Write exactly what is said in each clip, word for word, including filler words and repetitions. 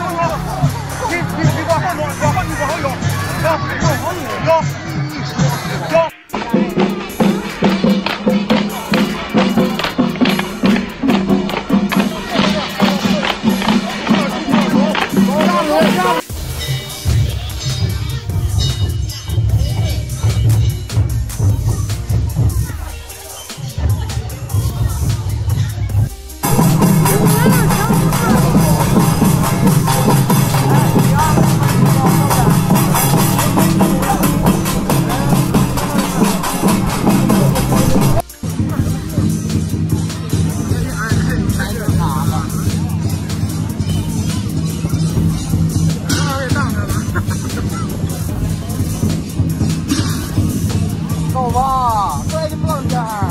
你你你往后挪，往后你往后挪，往后挪，挪。 够吧，快点放点儿。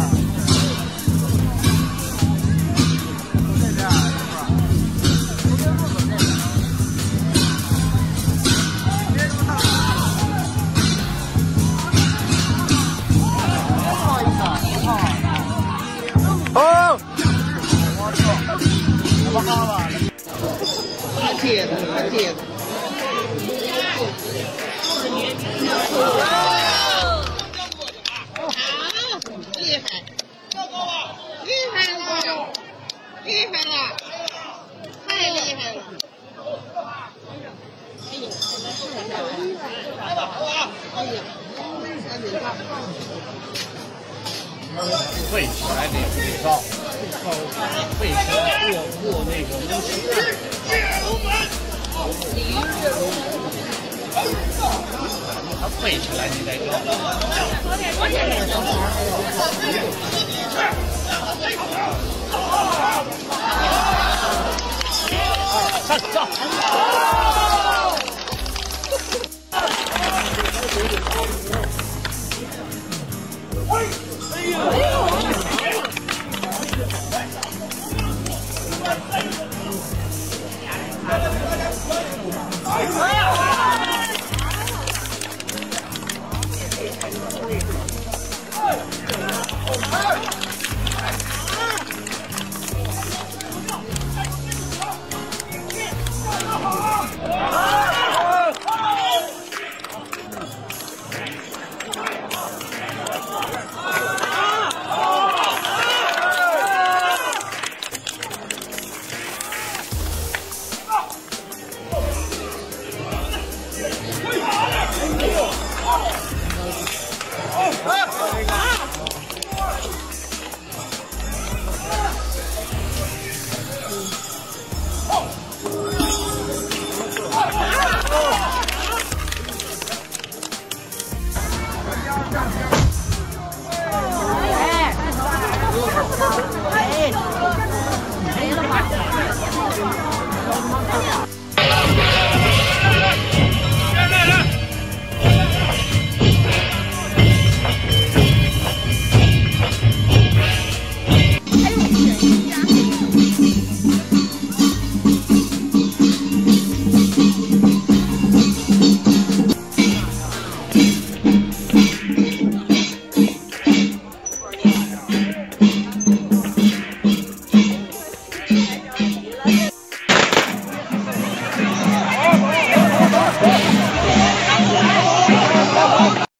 这边是吧？这边不准这个。别这么大。不好意思啊，不好。哦。我操！怎么好了？快接的，快接的。 厉害，厉害了，厉害了，太厉害了！哎呦，来吧，哎呀，赶紧上！ 背起来得背高，背起来过过那个东西。它背起来你得高。上上。哎呦！哎呦！ 哎！